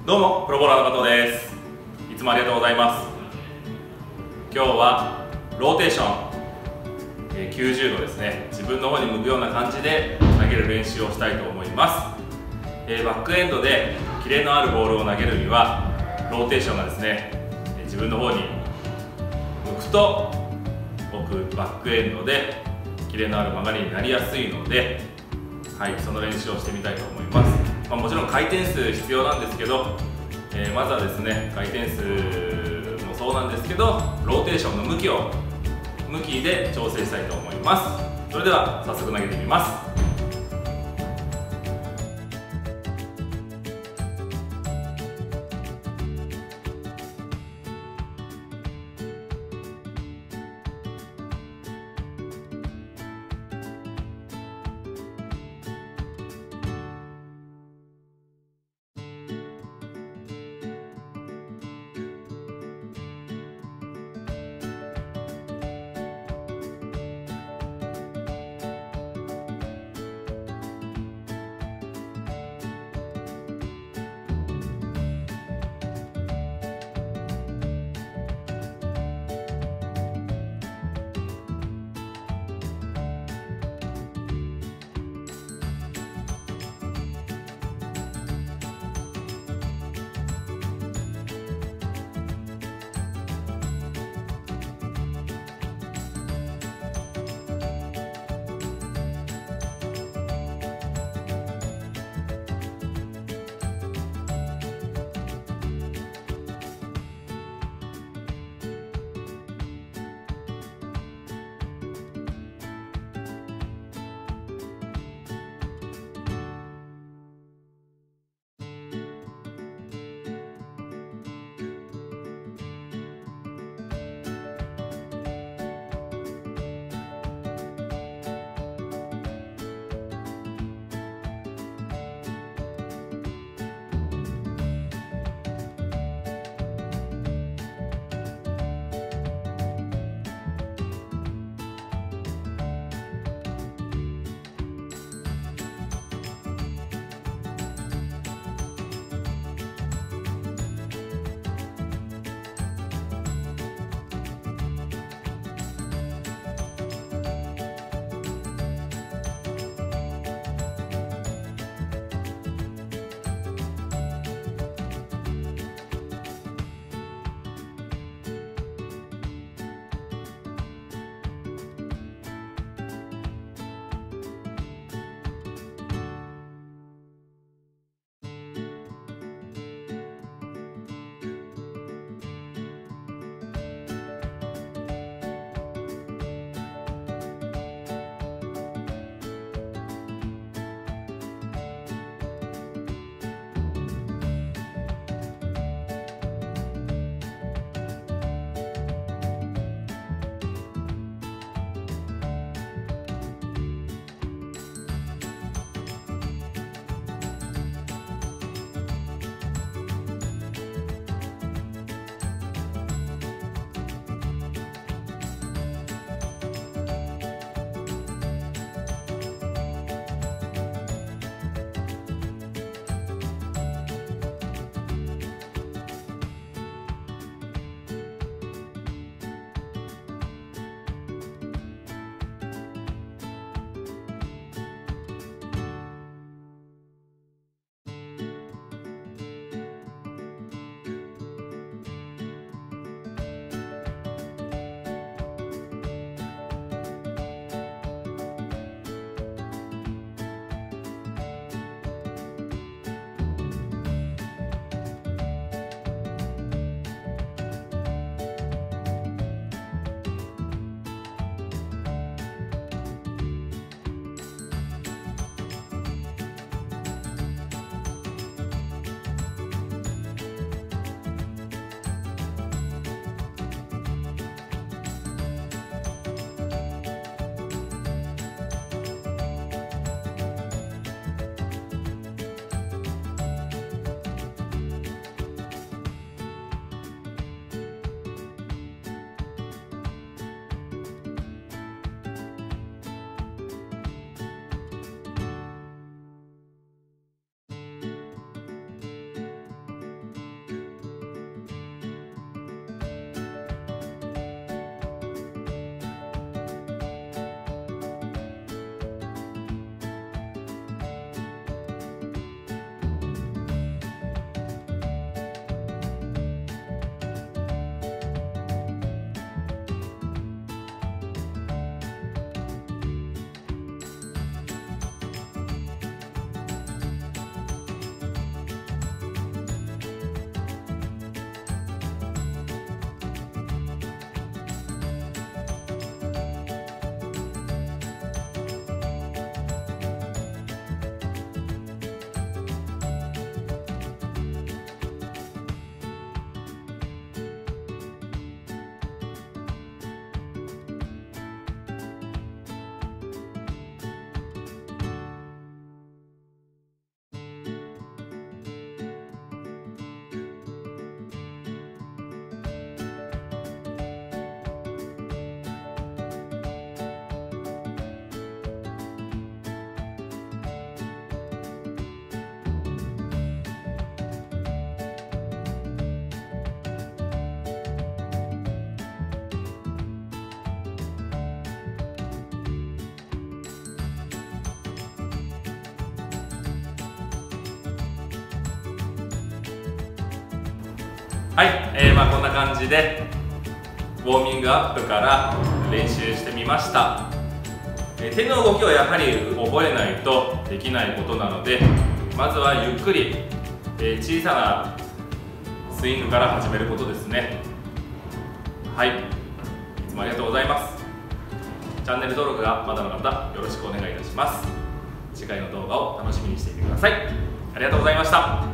どうもプロボーラーの加藤です。いつもありがとうございます。今日はローテーション90度ですね、自分の方に向くような感じで投げる練習をしたいと思います。バックエンドでキレのあるボールを投げるにはローテーションがですね、自分の方に向くと置くバックエンドでキレのある曲がりになりやすいので、その練習をしてみたいと思います。もちろん回転数必要なんですけど、まずはですね、回転数もそうなんですけど、ローテーションの向きで調整したいと思います。それでは早速投げてみます。 はい、こんな感じでウォーミングアップから練習してみました。手の動きをやはり覚えないとできないことなので、まずはゆっくり、小さなスイングから始めることですね。はい、いつもありがとうございます。チャンネル登録がまだの方、よろしくお願いいたします。次回の動画を楽しみにしていてください。ありがとうございました。